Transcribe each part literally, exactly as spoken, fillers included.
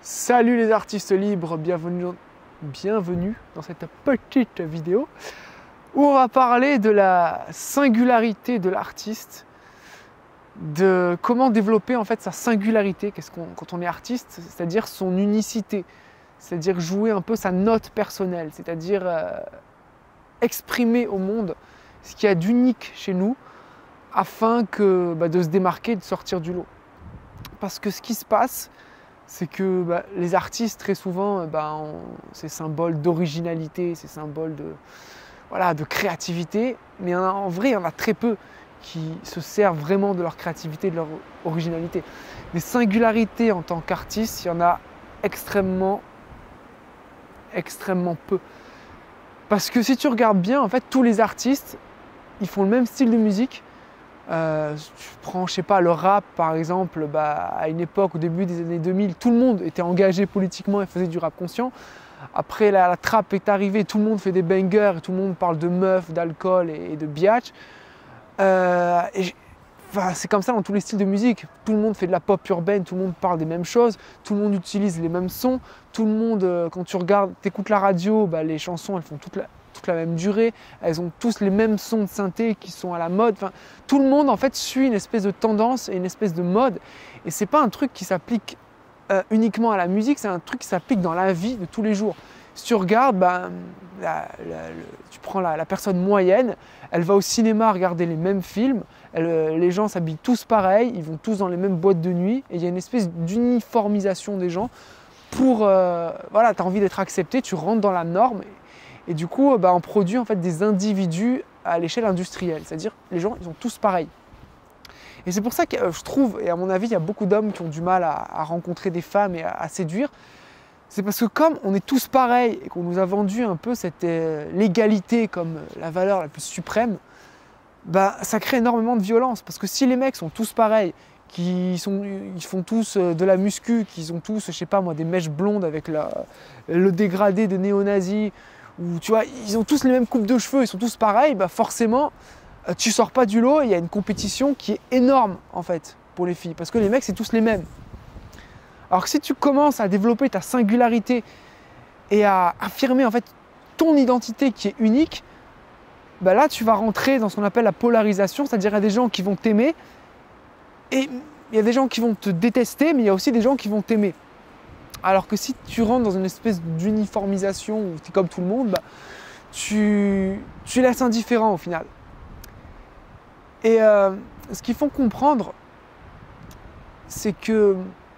Salut les artistes libres, bienvenue, bienvenue dans cette petite vidéo où on va parler de la singularité de l'artiste, de comment développer en fait sa singularité qu'est-ce qu'on, quand on est artiste, c'est-à-dire son unicité, c'est-à-dire jouer un peu sa note personnelle, c'est-à-dire euh, exprimer au monde ce qu'il y a d'unique chez nous afin que, bah, de se démarquer, de sortir du lot. Parce que ce qui se passe, c'est que bah, les artistes, très souvent, bah, c'est symbole d'originalité, c'est symbole de, voilà, de créativité. Mais en, en vrai, il y en a très peu qui se servent vraiment de leur créativité, de leur originalité. Mais singularité en tant qu'artiste, il y en a extrêmement, extrêmement peu. Parce que si tu regardes bien, en fait, tous les artistes, ils font le même style de musique. Euh, tu prends, je sais pas, le rap par exemple, bah, à une époque, au début des années deux mille, tout le monde était engagé politiquement et faisait du rap conscient. Après, la, la trap est arrivée, tout le monde fait des bangers, et tout le monde parle de meufs, d'alcool et, et de biatch. Euh, enfin, c'est comme ça dans tous les styles de musique. Tout le monde fait de la pop urbaine, tout le monde parle des mêmes choses, tout le monde utilise les mêmes sons. Tout le monde, euh, quand tu regardes, t'écoutes la radio, bah, les chansons, elles font toute la... toute la même durée, elles ont tous les mêmes sons de synthé qui sont à la mode. Enfin, tout le monde en fait suit une espèce de tendance et une espèce de mode. Et c'est pas un truc qui s'applique euh, uniquement à la musique, c'est un truc qui s'applique dans la vie de tous les jours. Si tu regardes, ben, la, la, le, tu prends la, la personne moyenne, elle va au cinéma regarder les mêmes films, elle, les gens s'habillent tous pareil, ils vont tous dans les mêmes boîtes de nuit, et il y a une espèce d'uniformisation des gens pour, euh, voilà, tu as envie d'être accepté, tu rentres dans la norme. Et, Et du coup, bah, on produit en fait des individus à l'échelle industrielle, c'est-à-dire les gens, ils sont tous pareils. Et c'est pour ça que je trouve, et à mon avis, il y a beaucoup d'hommes qui ont du mal à, à rencontrer des femmes et à, à séduire. C'est parce que comme on est tous pareils et qu'on nous a vendu un peu cette euh, l'égalité comme la valeur la plus suprême, bah, ça crée énormément de violence. Parce que si les mecs sont tous pareils, qui sont, ils font tous de la muscu, qu'ils ont tous, je sais pas moi, des mèches blondes avec la, le dégradé de néo-nazis, où tu vois, ils ont tous les mêmes coupes de cheveux, ils sont tous pareils, bah forcément, tu sors pas du lot, il y a une compétition qui est énorme en fait pour les filles, parce que les mecs c'est tous les mêmes. Alors que si tu commences à développer ta singularité et à affirmer en fait ton identité qui est unique, bah là tu vas rentrer dans ce qu'on appelle la polarisation, c'est-à-dire il y a des gens qui vont t'aimer et il y a des gens qui vont te détester, mais il y a aussi des gens qui vont t'aimer. Alors que si tu rentres dans une espèce d'uniformisation où tu es comme tout le monde, bah, tu, tu laisses indifférent au final. Et euh, ce qu'il faut comprendre, c'est que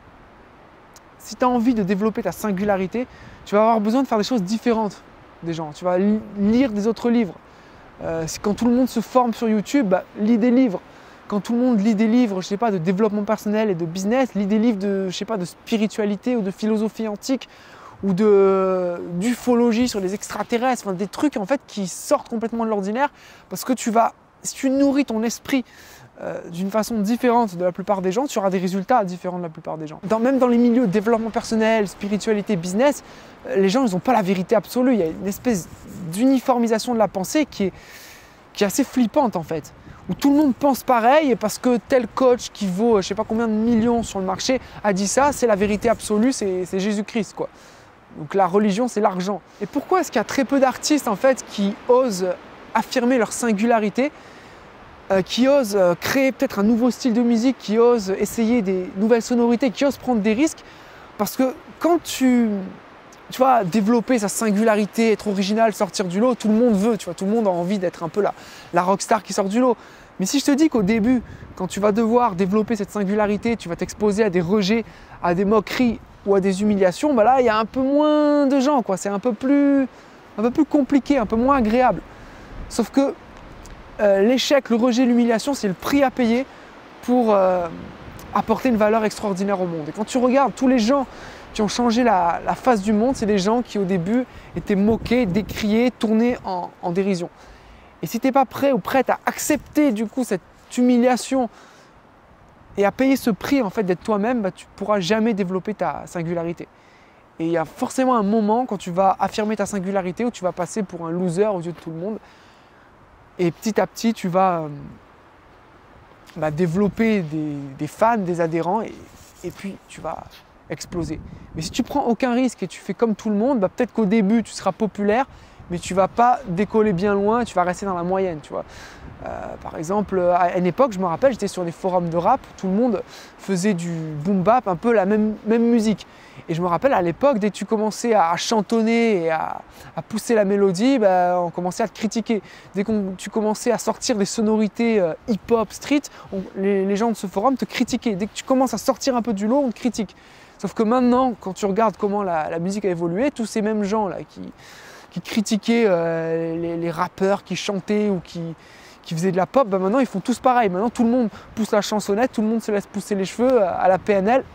si tu as envie de développer ta singularité, tu vas avoir besoin de faire des choses différentes des gens. Tu vas lire des autres livres. Euh, quand tout le monde se forme sur YouTube, bah, lis des livres. Quand tout le monde lit des livres, je sais pas, de développement personnel et de business, lit des livres de, je sais pas, de spiritualité ou de philosophie antique ou de d'ufologie sur les extraterrestres, enfin, des trucs en fait qui sortent complètement de l'ordinaire parce que tu vas, si tu nourris ton esprit euh, d'une façon différente de la plupart des gens, tu auras des résultats différents de la plupart des gens. Dans, même dans les milieux de développement personnel, spiritualité, business, euh, les gens ils n'ont pas la vérité absolue. Il y a une espèce d'uniformisation de la pensée qui est, qui est assez flippante en fait. Où tout le monde pense pareil et parce que tel coach qui vaut je ne sais pas combien de millions sur le marché a dit ça, c'est la vérité absolue, c'est Jésus-Christ quoi. Donc la religion c'est l'argent. Et pourquoi est-ce qu'il y a très peu d'artistes en fait qui osent affirmer leur singularité, euh, qui osent euh, créer peut-être un nouveau style de musique, qui osent essayer des nouvelles sonorités, qui osent prendre des risques? Parce que quand tu, tu vois, développer sa singularité, être original, sortir du lot, tout le monde veut, tu vois, tout le monde a envie d'être un peu la, la rockstar qui sort du lot. Mais si je te dis qu'au début, quand tu vas devoir développer cette singularité, tu vas t'exposer à des rejets, à des moqueries ou à des humiliations, bah là, il y a un peu moins de gens, quoi. C'est un peu plus, un peu plus compliqué, un peu moins agréable. Sauf que euh, l'échec, le rejet, l'humiliation, c'est le prix à payer pour euh, apporter une valeur extraordinaire au monde. Et quand tu regardes tous les gens qui ont changé la, la face du monde, c'est des gens qui au début étaient moqués, décriés, tournés en, en dérision. Et si tu n'es pas prêt ou prête à accepter du coup cette humiliation et à payer ce prix en fait d'être toi-même, bah, tu ne pourras jamais développer ta singularité. Et il y a forcément un moment quand tu vas affirmer ta singularité où tu vas passer pour un loser aux yeux de tout le monde. Et petit à petit, tu vas euh, bah, développer des, des fans, des adhérents et, et puis tu vas exploser. Mais si tu prends aucun risque et tu fais comme tout le monde, bah, peut-être qu'au début tu seras populaire, mais tu ne vas pas décoller bien loin, tu vas rester dans la moyenne, tu vois. Euh, par exemple, à une époque, je me rappelle, j'étais sur des forums de rap, tout le monde faisait du boom bap, un peu la même, même musique. Et je me rappelle à l'époque, dès que tu commençais à chantonner et à, à pousser la mélodie, bah, on commençait à te critiquer. Dès que tu commençais à sortir des sonorités euh, hip-hop, street, on, les, les gens de ce forum te critiquaient. Dès que tu commences à sortir un peu du lot, on te critique. Sauf que maintenant, quand tu regardes comment la, la musique a évolué, tous ces mêmes gens là qui, qui critiquaient euh, les, les rappeurs qui chantaient ou qui, qui faisaient de la pop, bah maintenant ils font tous pareil. Maintenant tout le monde pousse la chansonnette, tout le monde se laisse pousser les cheveux à la P N L.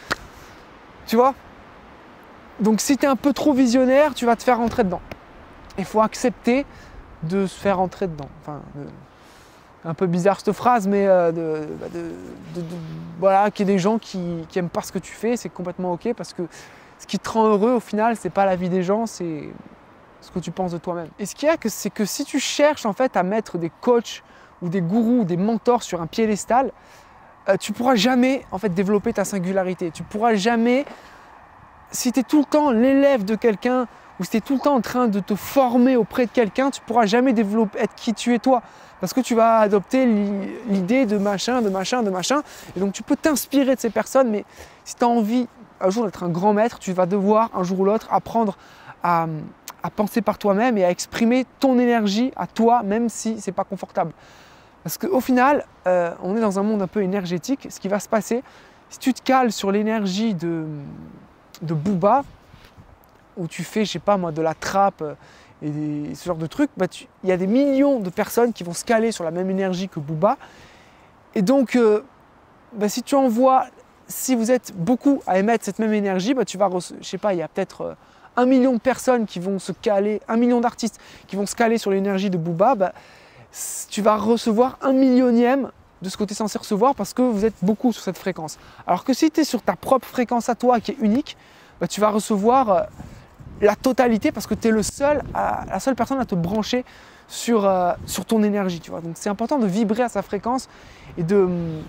Tu vois? Donc si tu es un peu trop visionnaire, tu vas te faire rentrer dedans. Il faut accepter de se faire rentrer dedans. Enfin, de... un peu bizarre cette phrase, mais euh, de, de, de, de, voilà, qu'il y ait des gens qui n'aiment pas ce que tu fais, c'est complètement ok, parce que ce qui te rend heureux au final, c'est pas la vie des gens, c'est ce que tu penses de toi-même. Et ce qu'il y a, c'est que si tu cherches en fait à mettre des coachs ou des gourous ou des mentors sur un piédestal, euh, tu pourras jamais en fait développer ta singularité. Tu pourras jamais, si tu es tout le temps l'élève de quelqu'un ou si tu es tout le temps en train de te former auprès de quelqu'un, tu pourras jamais développer, être qui tu es toi. Parce que tu vas adopter l'idée de machin, de machin, de machin. Et donc tu peux t'inspirer de ces personnes, mais si tu as envie un jour d'être un grand maître, tu vas devoir un jour ou l'autre apprendre à, à penser par toi-même et à exprimer ton énergie à toi, même si ce n'est pas confortable. Parce qu'au final, euh, on est dans un monde un peu énergétique. Ce qui va se passer, si tu te cales sur l'énergie de, de Booba, où tu fais, je sais pas moi, de la trappe et des, ce genre de trucs, bah il y a des millions de personnes qui vont se caler sur la même énergie que Booba. Et donc, euh, bah, si tu envoies, si vous êtes beaucoup à émettre cette même énergie, bah, tu vas, je sais pas, il y a peut-être euh, un million de personnes qui vont se caler, un million d'artistes qui vont se caler sur l'énergie de Booba, bah, tu vas recevoir un millionième de ce que tu es censé recevoir parce que vous êtes beaucoup sur cette fréquence. Alors que si tu es sur ta propre fréquence à toi qui est unique, bah, tu vas recevoir euh, la totalité parce que tu es le seul à, la seule personne à te brancher sur, euh, sur ton énergie. Tu vois. Donc c'est important de vibrer à sa fréquence et de,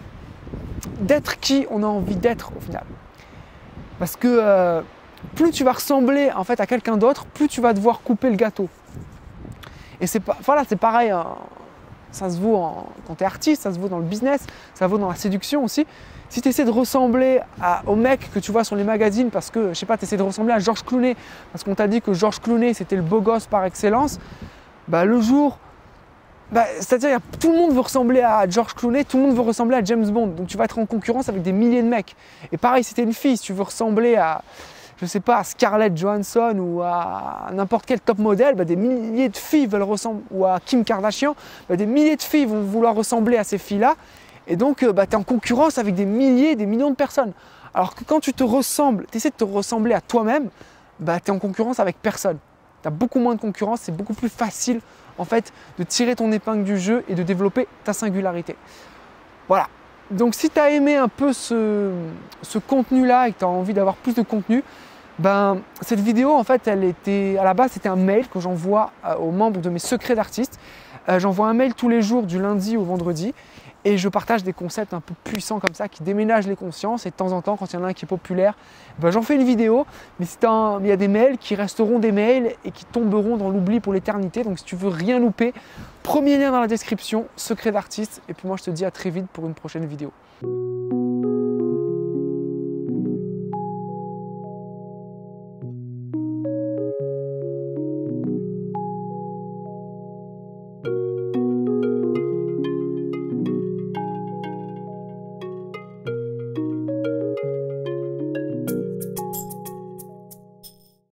d'être qui on a envie d'être au final. Parce que euh, plus tu vas ressembler en fait, à quelqu'un d'autre, plus tu vas devoir couper le gâteau. Et c'est voilà, c'est pareil, hein, ça se vaut en, quand tu es artiste, ça se vaut dans le business, ça se vaut dans la séduction aussi. Si tu essaies de ressembler à, au mec que tu vois sur les magazines parce que, je sais pas, tu essaies de ressembler à George Clooney parce qu'on t'a dit que George Clooney c'était le beau gosse par excellence, bah, le jour, bah, c'est-à-dire que tout le monde veut ressembler à George Clooney, tout le monde veut ressembler à James Bond, donc tu vas être en concurrence avec des milliers de mecs. Et pareil, si tu es une fille, si tu veux ressembler à, je sais pas, à Scarlett Johansson ou à n'importe quel top modèle, bah, des milliers de filles veulent ressembler, ou à Kim Kardashian, bah, des milliers de filles vont vouloir ressembler à ces filles-là. Et donc, bah, tu es en concurrence avec des milliers, des millions de personnes. Alors que quand tu te ressembles, tu essaies de te ressembler à toi-même, bah, tu es en concurrence avec personne. Tu as beaucoup moins de concurrence, c'est beaucoup plus facile en fait, de tirer ton épingle du jeu et de développer ta singularité. Voilà. Donc si tu as aimé un peu ce, ce contenu-là et que tu as envie d'avoir plus de contenu, ben, cette vidéo, en fait, elle était, à la base, c'était un mail que j'envoie euh, aux membres de mes secrets d'artistes. Euh, j'envoie un mail tous les jours du lundi au vendredi et je partage des concepts un peu puissants comme ça qui déménagent les consciences. Et de temps en temps, quand il y en a un qui est populaire, ben, j'en fais une vidéo. Mais il y a des mails qui resteront des mails et qui tomberont dans l'oubli pour l'éternité. Donc si tu veux rien louper, premier lien dans la description, secrets d'artistes. Et puis moi, je te dis à très vite pour une prochaine vidéo.